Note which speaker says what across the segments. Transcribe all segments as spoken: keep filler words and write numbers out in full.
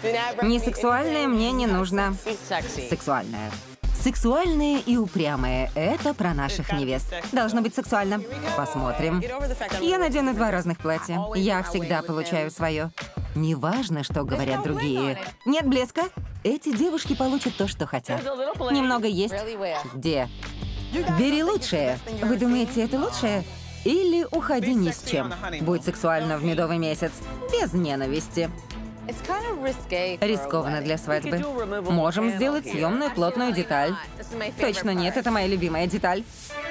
Speaker 1: Несексуальное мне не нужно. Сексуальное. Сексуальные и упрямые — это про наших невест. Должно быть сексуально. Посмотрим. Я надену два разных платья. Я всегда получаю свое. Неважно, что говорят другие. Нет блеска. Эти девушки получат то, что хотят. Немного есть. Где? Бери лучшее. Вы думаете, это лучшее? Или уходи ни с чем. Будь сексуально в медовый месяц. Без ненависти. Рискованно для свадьбы. Можем сделать съемную плотную деталь. Точно нет, это моя любимая деталь.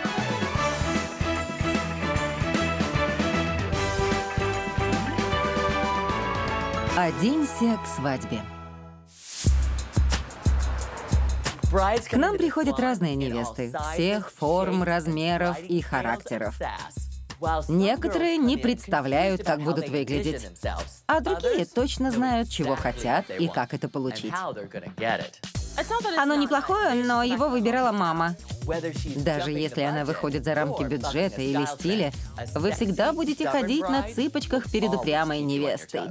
Speaker 1: Оденься к свадьбе. К нам приходят разные невесты, всех форм, размеров и характеров. Некоторые не представляют, как будут выглядеть, а другие точно знают, чего хотят и как это получить. Оно неплохое, но его выбирала мама. Даже если она выходит за рамки бюджета или стиля, вы всегда будете ходить на цыпочках перед упрямой невестой.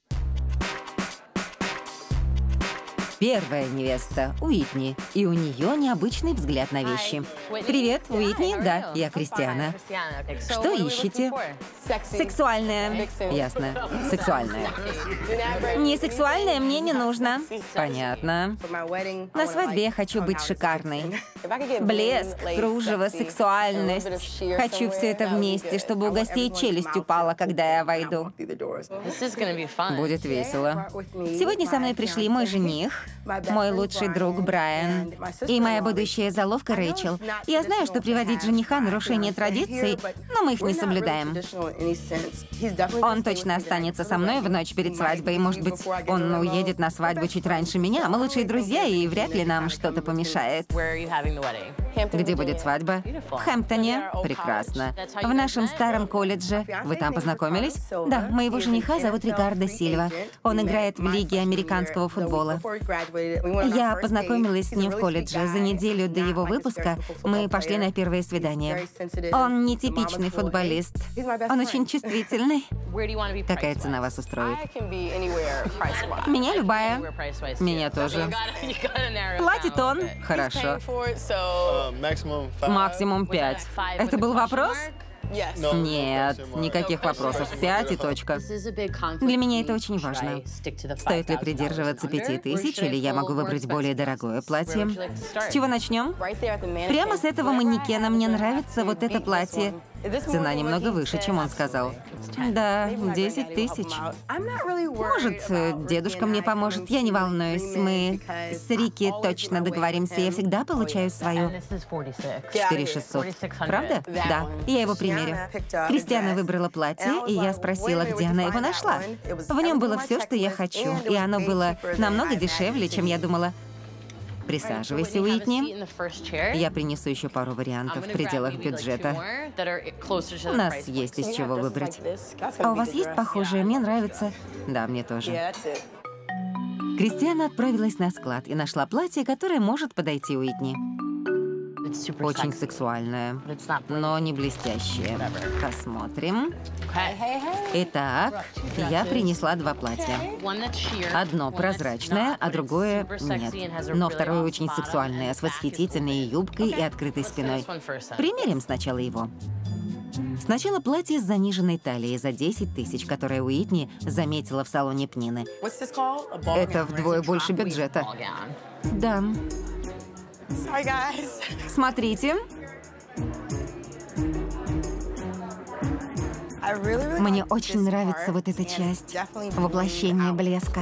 Speaker 1: Первая невеста — Уитни, и у нее необычный взгляд на вещи. Привет, Уитни, да, я Кристиана. Что ищете? Сексуальное. Ясно, сексуальное. Не сексуальное мне не нужно. Понятно. На свадьбе я хочу быть шикарной. Блеск, кружево, сексуальность. Хочу все это вместе, чтобы у гостей челюсть упала, когда я войду. Будет весело. Сегодня со мной пришли мой жених, мой лучший друг Брайан и моя будущая заловка Рэйчел. Я знаю, что приводить жениха — нарушение традиций, но мы их не соблюдаем. Он точно останется со мной в ночь перед свадьбой. Может быть, он уедет на свадьбу чуть раньше меня. Мы лучшие друзья, и вряд ли нам что-то помешает. Где будет свадьба? В Хэмптоне. Прекрасно. В нашем старом колледже. Вы там познакомились? Да, моего жениха зовут Рикардо Сильва. Он играет в лиге американского футбола. Я познакомилась с ним в колледже. За неделю до его выпуска мы пошли на первое свидание. Он нетипичный футболист. Он очень чувствительный. Какая цена вас устроит? Меня любая. Меня тоже. Платит он. Хорошо. Максимум пять. Это был вопрос? Нет, никаких вопросов. Пять и точка. Для меня это очень важно. Стоит ли придерживаться пяти тысяч, или я могу выбрать более дорогое платье? С чего начнем? Прямо с этого манекена. Мне нравится вот это платье. Цена немного выше, чем он сказал. Да, десять тысяч. Может, дедушка мне поможет, я не волнуюсь. Мы с Рики точно договоримся, я всегда получаю свою. четыре тысячи шестьсот. Правда? Да, я его примерю. Кристиана выбрала платье, и я спросила, где она его нашла. В нем было все, что я хочу, и оно было намного дешевле, чем я думала. Присаживайся, Уитни. Я принесу еще пару вариантов в пределах бюджета. У нас есть из чего выбрать. А у вас есть похожее? Мне нравится. Да, мне тоже. Кристиана отправилась на склад и нашла платье, которое может подойти Уитни. Очень сексуальное, но не блестящее. Посмотрим. Итак, я принесла два платья. Одно прозрачное, а другое нет. Но второе очень сексуальное, с восхитительной юбкой и открытой спиной. Примерим сначала его. Сначала платье с заниженной талией за десять тысяч, которое Уитни заметила в салоне Пнины. Это вдвое больше бюджета. Да. Смотрите. Мне очень нравится вот эта часть. Воплощение блеска.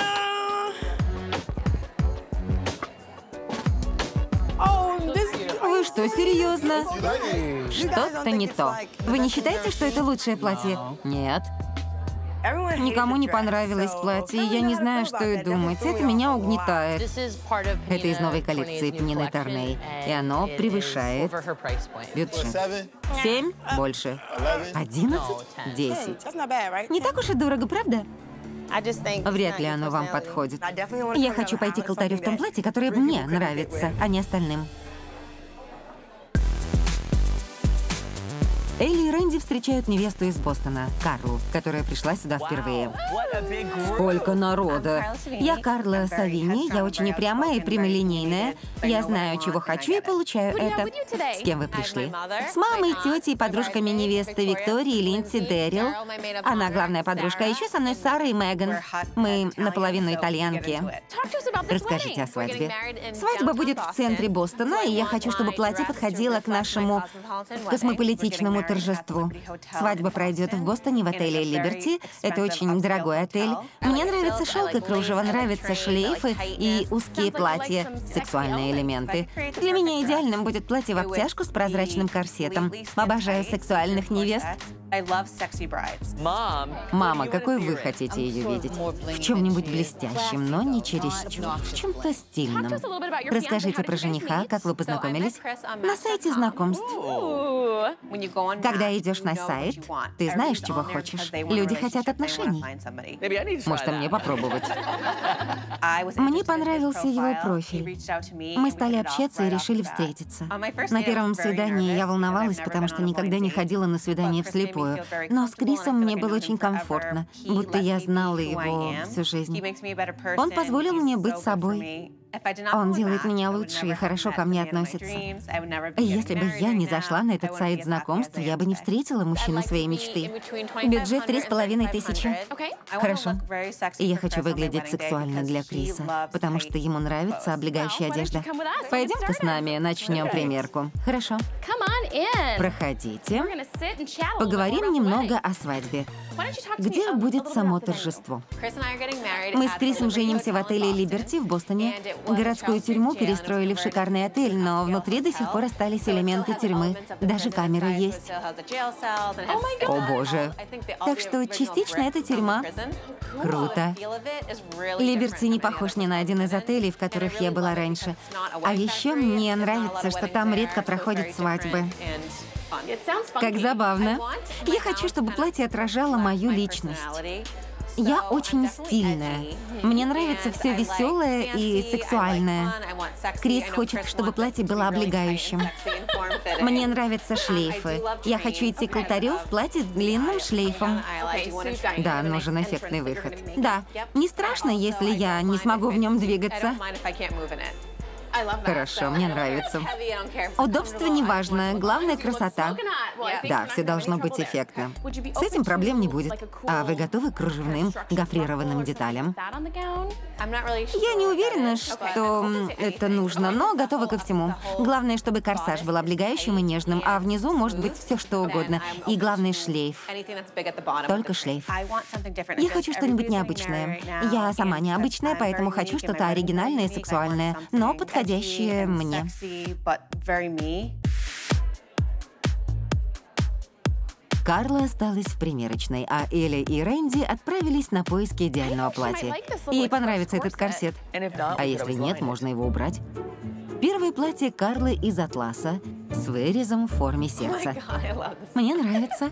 Speaker 1: Вы что, серьезно? Что-то не то. Вы не считаете, что это лучшее платье? Нет. Никому не понравилось платье, и я не знаю, что и думать. Это меня угнетает. Это из новой коллекции Пнины Торней, и оно превышает бюджет. Семь? Больше. Одиннадцать? Десять. Не так уж и дорого, правда? Вряд ли оно вам подходит. Я хочу пойти к алтарю в том платье, которое мне нравится, а не остальным. Элли и Рэнди встречают невесту из Бостона, Карлу, которая пришла сюда впервые. Сколько народа! Я Карла Савини, я очень упрямая и прямолинейная. Я знаю, чего хочу и получаю это. С кем вы пришли? С мамой, тетей, подружками невесты Виктории, Линдси, Дэрил. Она главная подружка, а еще со мной Сара и Меган. Мы наполовину итальянки. Расскажите о свадьбе. Свадьба будет в центре Бостона, и я хочу, чтобы платье подходило к нашему космополитичному торжеству. Свадьба пройдет в Бостоне в отеле «Либерти». Это очень дорогой отель. Мне нравится шелк и кружево, нравятся шлейфы и узкие платья, сексуальные элементы. Для меня идеальным будет платье в обтяжку с прозрачным корсетом. Обожаю сексуальных невест. Мама, какой вы хотите ее видеть? В чем-нибудь блестящем, но не чересчур. В чем-то стильном. Расскажите про жениха, как вы познакомились? На сайте знакомств. Когда идешь на сайт, ты знаешь, чего хочешь. Люди хотят отношений. Может, мне попробовать? Мне понравился его профиль. Мы стали общаться и решили встретиться. На первом свидании я волновалась, потому что никогда не ходила на свидание вслепую. Но с Крисом мне было очень комфортно, будто я знала его всю жизнь. Он позволил мне быть собой. Он делает меня лучше и хорошо ко мне относится. Если бы я не зашла на этот сайт знакомств, я бы не встретила мужчину своей мечты. Бюджет три с половиной тысячи. Хорошо. И я хочу выглядеть сексуально для Криса, потому что ему нравится облегающая одежда. Пойдем-ка с нами, начнем примерку. Хорошо. Проходите. Поговорим немного о свадьбе. Где будет само торжество? Мы с Крисом женимся в отеле «Либерти» в Бостоне. Городскую тюрьму перестроили в шикарный отель, но внутри до сих пор остались элементы тюрьмы. Даже камеры есть. О боже. Так что частично это тюрьма. Круто. «Либерти» не похож ни на один из отелей, в которых я была раньше. А еще мне нравится, что там редко проходят свадьбы. Как забавно. Я хочу, чтобы платье отражало мою личность. Я очень стильная. Мне нравится все веселое и сексуальное. Крис хочет, чтобы платье было облегающим. Мне нравятся шлейфы. Я хочу идти к алтарю в платье с длинным шлейфом. Да, нужен эффектный выход. Да, не страшно, если я не смогу в нем двигаться. Хорошо, мне нравится. Удобство не важно, главное — красота. Да, все должно быть эффектно. С этим проблем не будет. А вы готовы к кружевным, гофрированным деталям? Я не уверена, что это нужно, но готова ко всему. Главное, чтобы корсаж был облегающим и нежным, а внизу может быть все что угодно. И главное — шлейф. Только шлейф. Я хочу что-нибудь необычное. Я сама необычная, поэтому хочу что-то оригинальное и сексуальное, но подходящее мне. Карла осталась в примерочной, а Элли и Рэнди отправились на поиски идеального платья. Ей понравится этот корсет. А если нет, можно его убрать. Первое платье Карлы из атласа с вырезом в форме сердца. Мне нравится.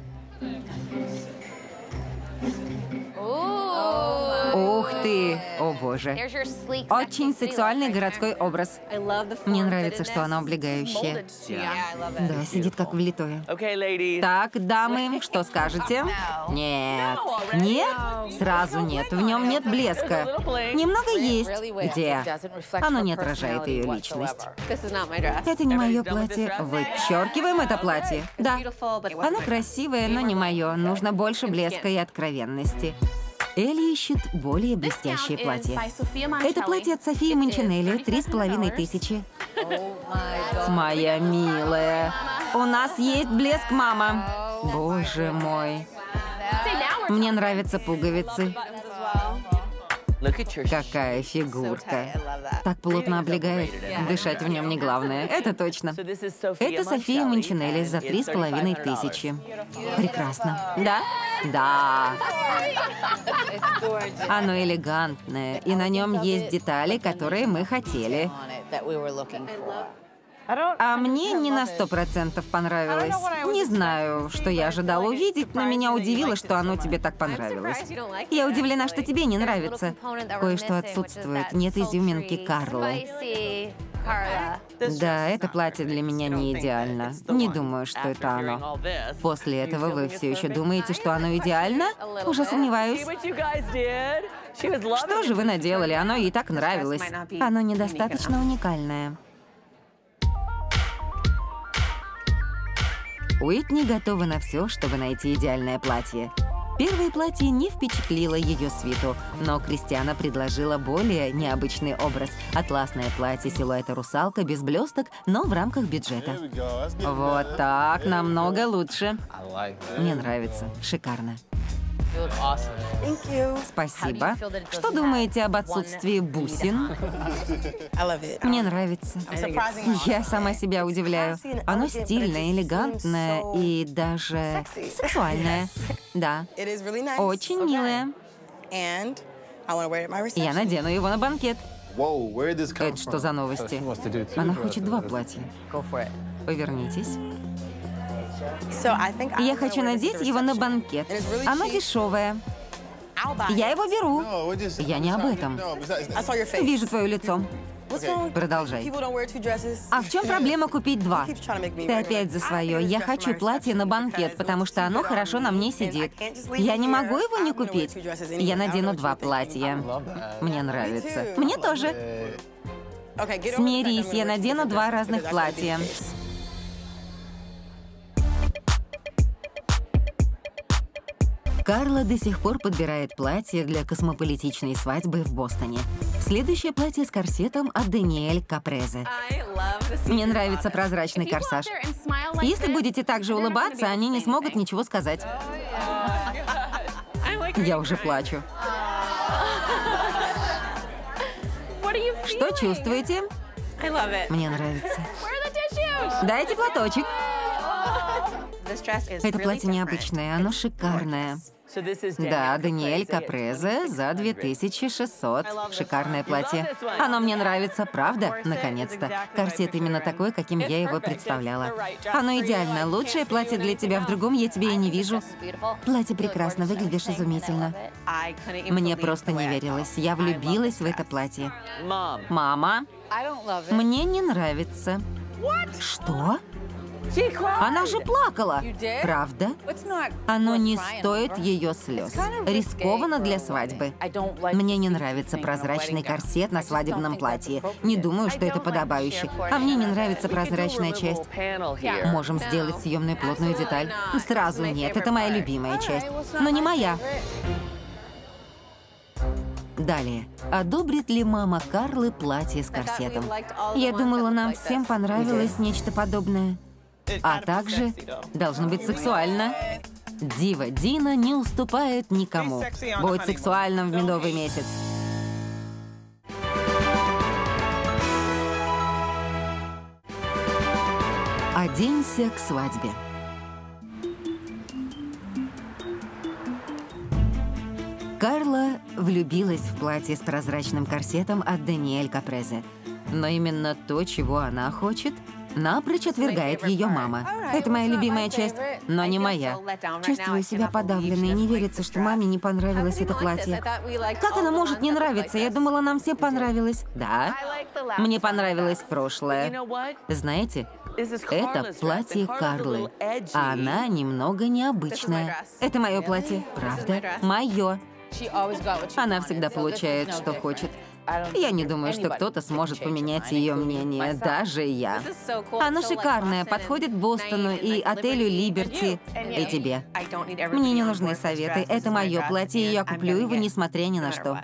Speaker 1: Ух ты! О боже. Очень сексуальный городской образ. Мне нравится, что она облегающая. Да, сидит как влитое. Так, дамы, что скажете? Нет. Нет? Сразу нет. В нем нет блеска. Немного есть. Где? Оно не отражает ее личность. Это не мое платье. Вычеркиваем это платье. Да. Оно красивое, но не мое. Нужно больше блеска и откровенности. Элли ищет более блестящее платье. Это платье от Софии Мончинелли, три с половиной тысячи. Моя милая. У нас есть блеск, мама. Боже мой. Мне нравятся пуговицы. Какая фигурка. Так плотно облегает. Дышать в нем не главное. Это точно. Это София Мончинелли за три с половиной тысячи. Прекрасно. Да? Да. Оно элегантное, и на нем есть детали, которые мы хотели. А мне не на сто процентов понравилось. Не знаю, что я ожидала увидеть, но меня удивило, что оно тебе так понравилось. Я удивлена, что тебе не нравится. Кое-что отсутствует. Нет изюминки Карлы. Да, это платье для меня не идеально. Не думаю, что это оно. После этого вы все еще думаете, что оно идеально? Уже сомневаюсь. Что же вы наделали? Оно ей так нравилось. Оно недостаточно уникальное. Уитни готова на все, чтобы найти идеальное платье. Первое платье не впечатлило ее свиту, но Кристиана предложила более необычный образ. Атласное платье силуэта русалка без блесток, но в рамках бюджета. Вот так, намного лучше. Мне нравится. Шикарно. Спасибо. Что думаете об отсутствии бусин? Мне нравится. Я сама себя удивляю. Оно стильное, элегантное и даже сексуальное. Да. Очень милое. Я надену его на банкет. Это что за новости? Она хочет два платья. Повернитесь. Я хочу надеть его на банкет. Оно дешевое. Я его беру. Я не об этом. Вижу твое лицо. Продолжай. А в чем проблема купить два? Ты опять за свое. Я хочу платье на банкет, потому что оно хорошо на мне сидит. Я не могу его не купить. Я надену два платья. Мне нравится. Мне тоже. Смирись, я надену два разных платья. Карла до сих пор подбирает платье для космополитичной свадьбы в Бостоне. Следующее платье с корсетом от Даниэль Капрезе. Мне нравится прозрачный корсаж. Если будете так же улыбаться, они не смогут ничего сказать. Я уже плачу. Что чувствуете? Мне нравится. Дайте платочек. Это платье необычное, оно шикарное. Да, Даниэль Капрезе за две тысячи шестьсот. Шикарное платье. Оно мне нравится, правда? Наконец-то. Корсет именно такой, каким я его представляла. Оно идеально. Лучшее платье для тебя. В другом я тебя и не вижу. Платье прекрасно, выглядишь изумительно. Мне просто не верилось. Я влюбилась в это платье. Мама, мне не нравится. Что? Она же плакала. Правда? Оно не стоит ее слез. Рискованно для свадьбы. Мне не нравится прозрачный корсет на свадебном платье. Не думаю, что это подобающе. А мне не нравится прозрачная часть. Можем сделать съемную плотную деталь. Сразу нет, это моя любимая часть. Но не моя. Далее. Одобрит ли мама Карлы платье с корсетом? Я думала, нам всем понравилось нечто подобное. А также должно быть сексуально. Дива Дина не уступает никому. Будь сексуальным в медовый месяц. Оденься к свадьбе. Карла влюбилась в платье с прозрачным корсетом от Даниэль Капрезе. Но именно то, чего она хочет, напрочь отвергает ее мама. Это моя любимая часть, но не моя. Чувствую себя подавленной, не верится, что маме не понравилось это платье. Как оно может не нравиться? Я думала, нам всем понравилось. Да, мне понравилось прошлое. Знаете, это платье Карлы, а она немного необычная. Это мое платье, правда? Мое. Она всегда получает, что хочет. Я не думаю, что кто-то сможет поменять ее мнение, даже я. Оно шикарное, подходит Бостону и отелю Либерти, и тебе. Мне не нужны советы, это мое платье, и я куплю его, несмотря ни на что.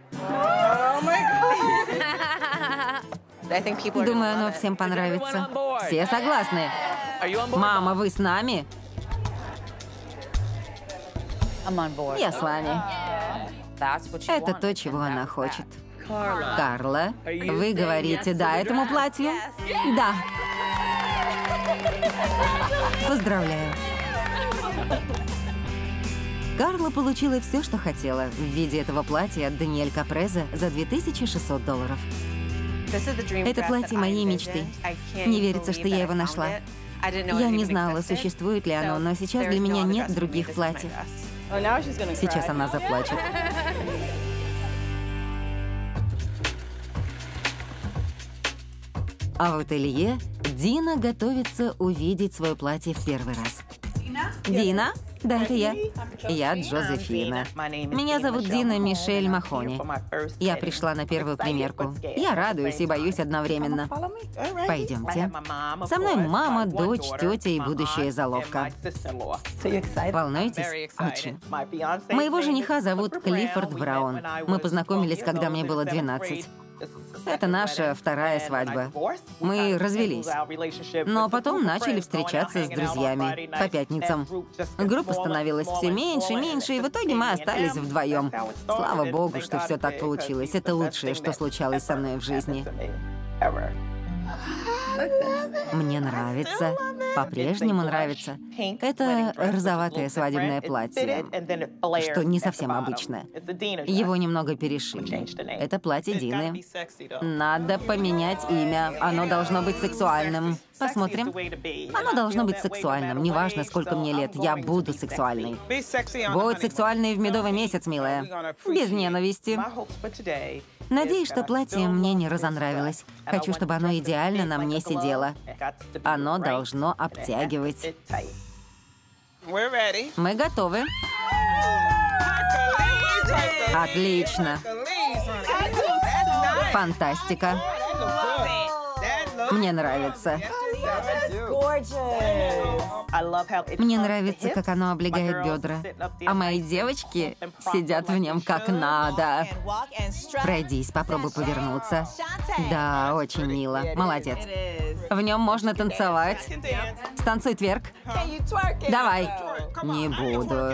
Speaker 1: Думаю, оно всем понравится. Все согласны? Мама, вы с нами? Я с вами. Это то, чего она хочет. Карла, вы говорите «да» этому платью? Да. Поздравляю. Карла получила все, что хотела в виде этого платья от Даниэль Капрезе за две тысячи шестьсот долларов. Это платье моей мечты. Не верится, что я его нашла. Я не знала, существует ли оно, но сейчас для меня нет других платьев. Сейчас она заплачет. А в ателье Дина готовится увидеть свое платье в первый раз. Дина? Да, это я. Я Джозефина. Меня зовут Дина Мишель Махони. Я пришла на первую примерку. Я радуюсь и боюсь одновременно. Пойдемте. Со мной мама, дочь, тетя и будущая заловка. Волнуетесь? Очень. Моего жениха зовут Клиффорд Браун. Мы познакомились, когда мне было двенадцать. Это наша вторая свадьба. Мы развелись. Но потом начали встречаться с друзьями по пятницам. Группа становилась все меньше, меньше, и в итоге мы остались вдвоем. Слава богу, что все так получилось. Это лучшее, что случалось со мной в жизни. Мне нравится, по-прежнему нравится. Это розоватое свадебное платье, что не совсем обычное. Его немного перешили. Это платье Дины. Надо поменять имя. Оно должно быть сексуальным. Посмотрим. Оно должно быть сексуальным. Неважно, сколько мне лет, я буду сексуальной. Будь сексуальной в медовый месяц, милая. Без ненависти. Надеюсь, что платье мне не разонравилось. Хочу, чтобы оно идеально на мне сидело. Оно должно обтягивать. Мы готовы. Отлично. Фантастика. Мне нравится. Мне нравится, как оно облегает бедра. А мои девочки сидят в нем как надо. Пройдись, попробуй повернуться. Да, очень мило. Молодец. В нем можно танцевать. Станцуй тверк. Давай. Не буду.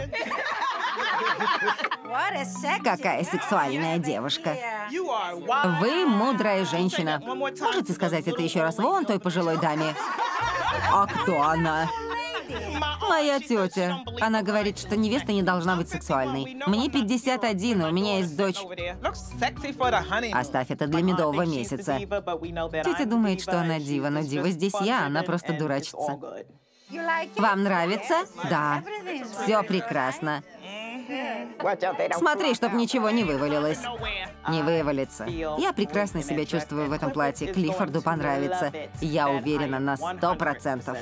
Speaker 1: Какая сексуальная девушка. Вы мудрая женщина. Можете сказать это еще раз вон той пожилой даме? А кто она? Моя тетя. Она говорит, что невеста не должна быть сексуальной. Мне пятьдесят один, и у меня есть дочь. Оставь это для медового месяца. Тетя думает, что она дива, но дива здесь я, она просто дурачится. Вам нравится? Да. Все прекрасно. Смотри, чтоб ничего не вывалилось. Не вывалится. Я прекрасно себя чувствую в этом платье. Клиффорду понравится. Я уверена на сто процентов.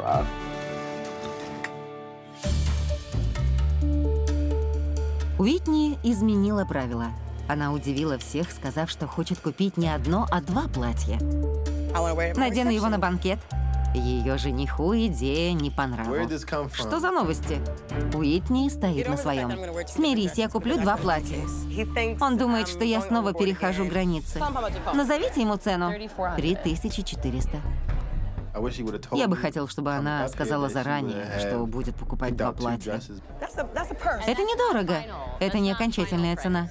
Speaker 1: Уитни изменила правила. Она удивила всех, сказав, что хочет купить не одно, а два платья. Надену его на банкет. Ее жениху идея не понравилась. Что за новости? Уитни стоит на своем. Смирись, я куплю два платья. Он думает, что я снова перехожу границы. Назовите ему цену. три тысячи четыреста. Я бы хотел, чтобы она сказала заранее, что будет покупать два платья. Это недорого. Это не окончательная цена.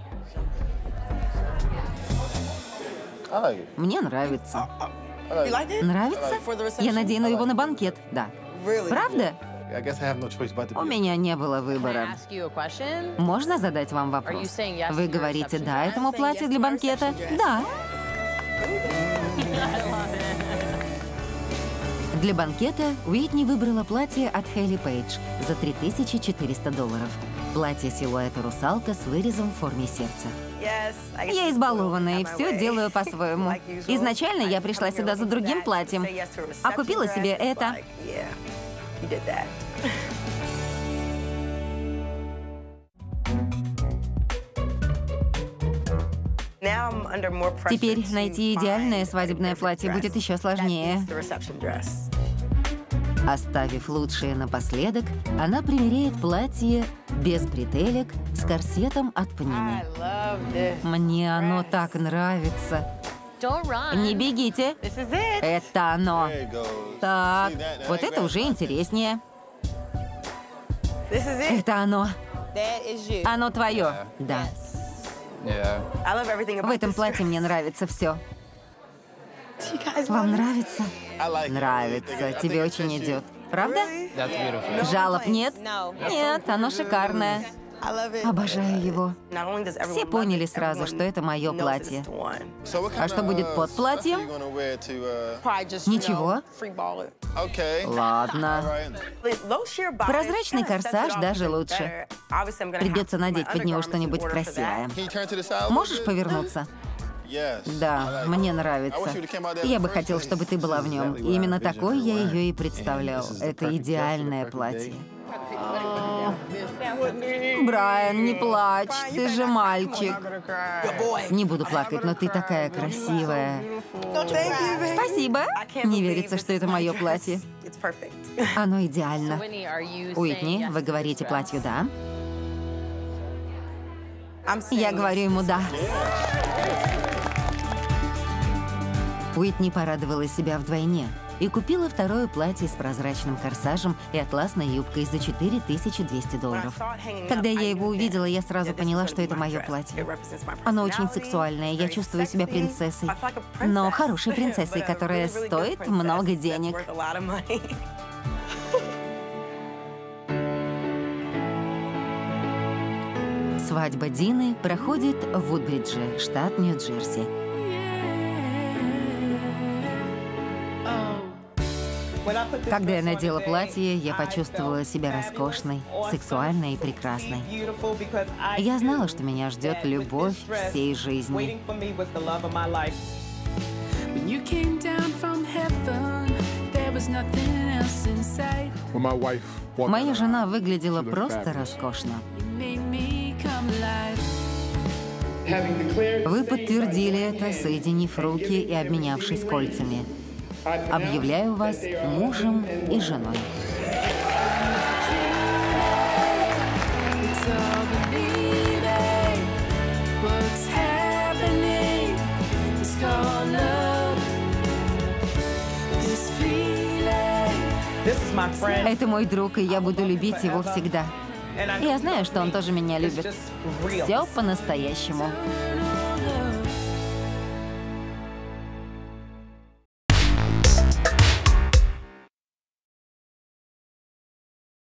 Speaker 1: Мне нравится. Нравится? Я надену его на банкет, да. Правда? У меня не было выбора. Можно задать вам вопрос? Вы говорите «да» этому платью для банкета? Да. Для банкета Уитни выбрала платье от Хейли Пейдж за три тысячи четыреста долларов. Платье силуэта русалка с вырезом в форме сердца. Я избалованная и все делаю по-своему. Изначально я пришла сюда за другим платьем, а купила себе это. Теперь найти идеальное свадебное платье будет еще сложнее. Оставив лучшее напоследок, она примеряет платье без бретелек с корсетом от Пнины. Мне оно так нравится. Не бегите. Это оно. Так, вот это уже интереснее. Это оно. Оно твое. Да. В этом платье мне нравится все. Вам нравится? Нравится. Тебе очень идет. Правда? Жалоб нет? Нет, оно шикарное. Обожаю его. Все поняли сразу, что это мое платье. А что будет под платьем? Ничего. Ладно. Прозрачный корсаж даже лучше. Придется надеть под него что-нибудь красивое. Можешь повернуться? Да, мне нравится. Я бы хотел, чтобы ты была в нем. Именно такой я ее и представлял. Это идеальное платье. Брайан, не плачь, ты же мальчик. Не буду плакать, но ты такая красивая. Спасибо. Не верится, что это мое платье. Оно идеально. Уитни, вы говорите платью «да»? Я говорю ему «да». Уитни порадовала себя вдвойне и купила второе платье с прозрачным корсажем и атласной юбкой за четыре тысячи двести долларов. Когда я его увидела, я сразу поняла, что это мое платье. Оно очень сексуальное, я чувствую себя принцессой. Но хорошей принцессой, которая стоит много денег. Свадьба Дины проходит в Вудбридже, штат Нью-Джерси. Когда я надела платье, я почувствовала себя роскошной, сексуальной и прекрасной. Я знала, что меня ждет любовь всей жизни. Моя жена выглядела просто роскошно. Вы подтвердили это, соединив руки и обменявшись кольцами. Объявляю вас мужем и женой. Это мой друг, и я буду любить его всегда. Я знаю, что он тоже меня любит. Все по-настоящему.